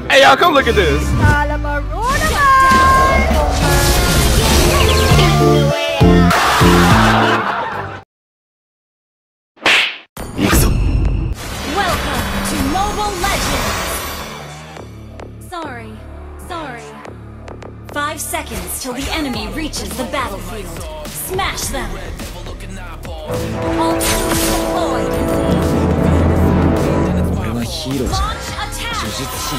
Hey y'all, come look at this. Welcome to Mobile Legends! Sorry. 5 seconds till the enemy reaches the battlefield. Smash them! Ultimate deployed! 俺はヒーローじゃない。 Launch 呪 attack! 術師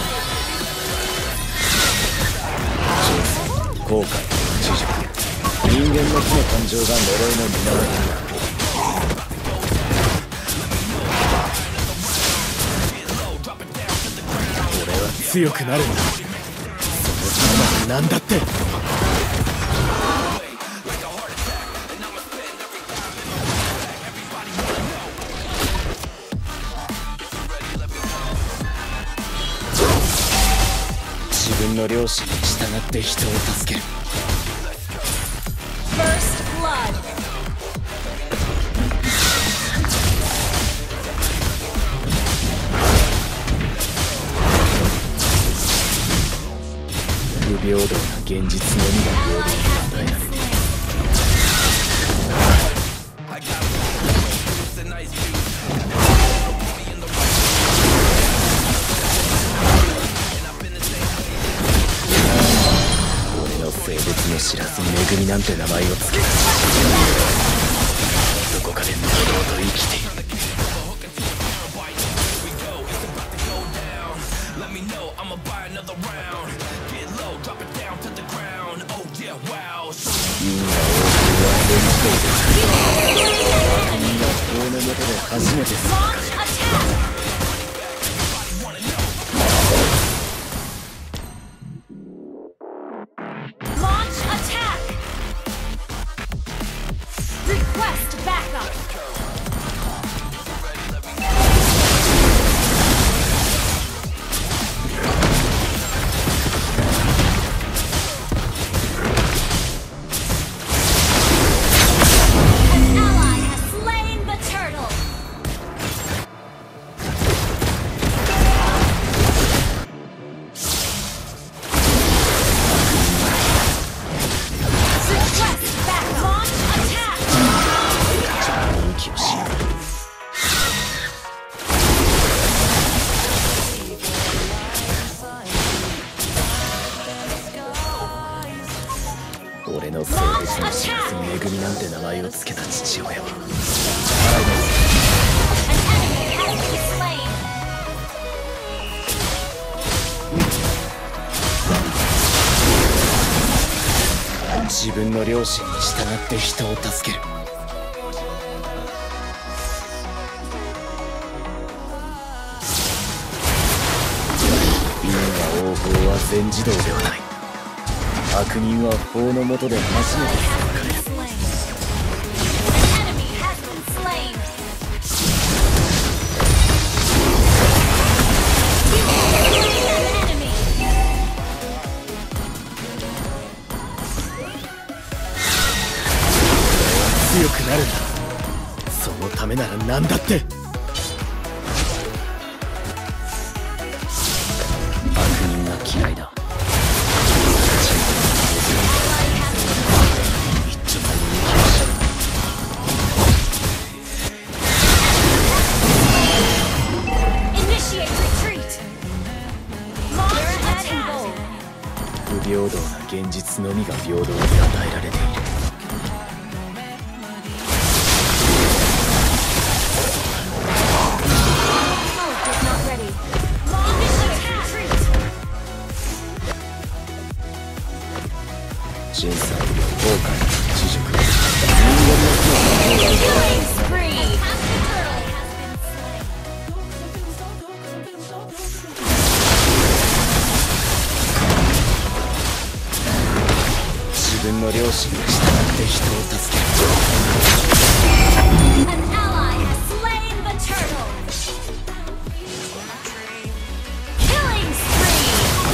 後悔、知熟、人間の木の誕生が呪いの源だ。俺は強くなるんだ。そのためなら何だって。自分の良心に従って人を助ける。 First blood! 不平等な現実のみが平等に与えられる。俺の性別も知らず恵みなんて名前をつけた。どこかで堂々と生きている。 初めて Launch attack! Launch attack! Request backup! An ally has slain the turtle! 俺の性別の知らず恵みなんて名前をつけた父親は 自分の良心に従って人を助ける。因果応報は全自動ではない。悪人は法の下で初めて裁かれる。 強くなるんだ。そのためなら何だって。悪人が嫌いだ。一丁前に生きましょう。 Initiate retreat. Launch attack. 不平等な現実のみが平等に与えられている。 審査、後悔、知熟、人間の木の誕生が 自分の良心に従って人を助ける。 An ally has slain the turtle. Killing spree.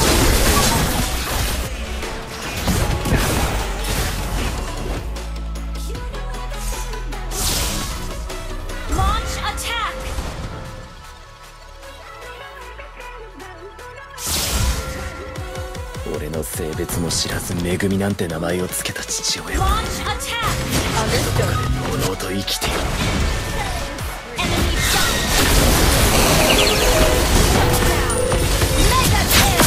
Launch attack. 俺の性別も知らずめぐみなんて名前を付けた父親は Launch attack. どこかでのうのうと生きている。 Enemy Mega kill.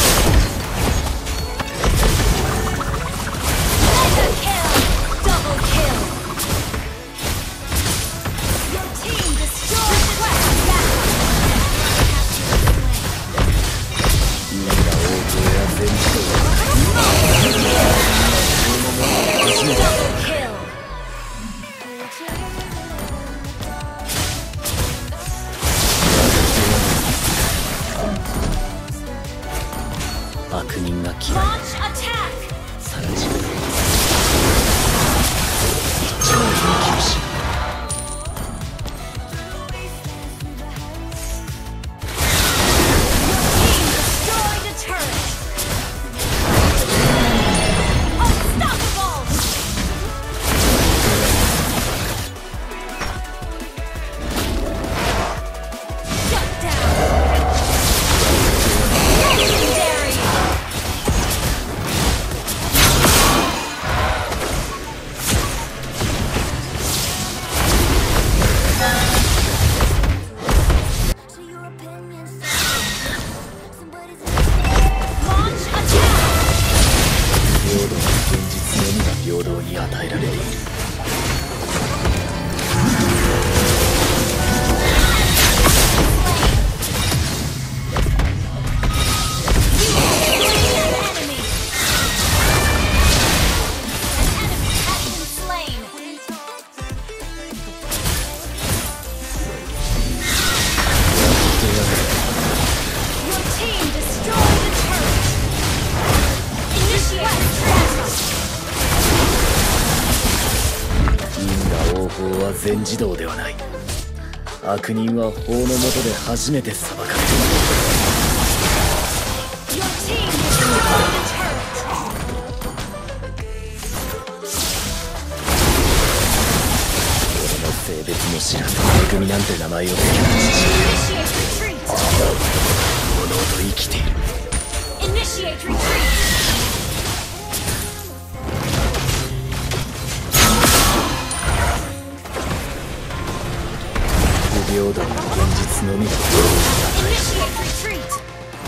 Mega kill. Double kill. Your team destroyed the battle. 因果応報や全自動初めて Double kill. 悪人が嫌い Launch attack. さら自分超研究士 Team destroyed a turret. Unstoppable. Shut down. Legendary. Launch attack. 平等な現実のみが平等に与えられている。 Enemy. An enemy has been slain. Your team destroyed the turret. Initiate battle. 因果応報は全自動ではない。悪人は法の下で初めて裁かれる。 Your team destroyed the turret. 俺の性別も知らずめぐみなんて名前を付けた父親 Initiate retreat. はのうと生きている。 Initiate retreat. 不平等な現実のみが Initiate retreat.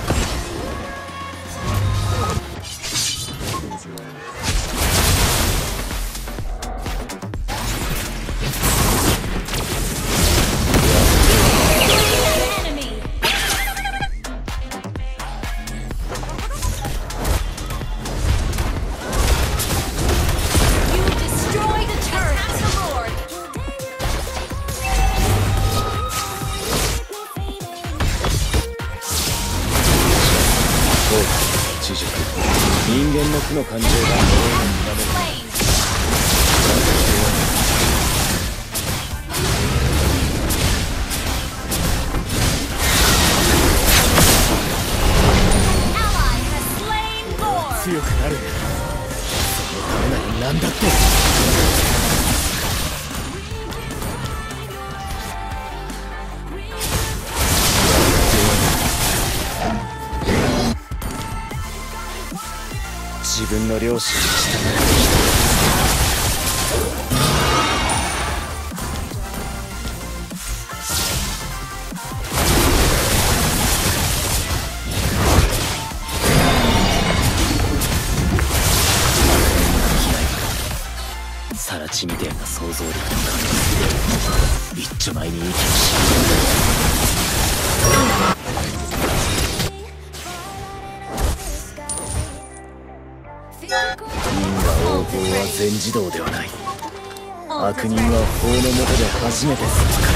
知熟人間の負の感情が呪いを見られる Slain. Ally has slain Lord. 強くなるそのためなら何だって自分の両親に従うサラチみてえな想像力とか一丁前に息をし因果応報は全自動ではない。悪人は法の下で初めて裁か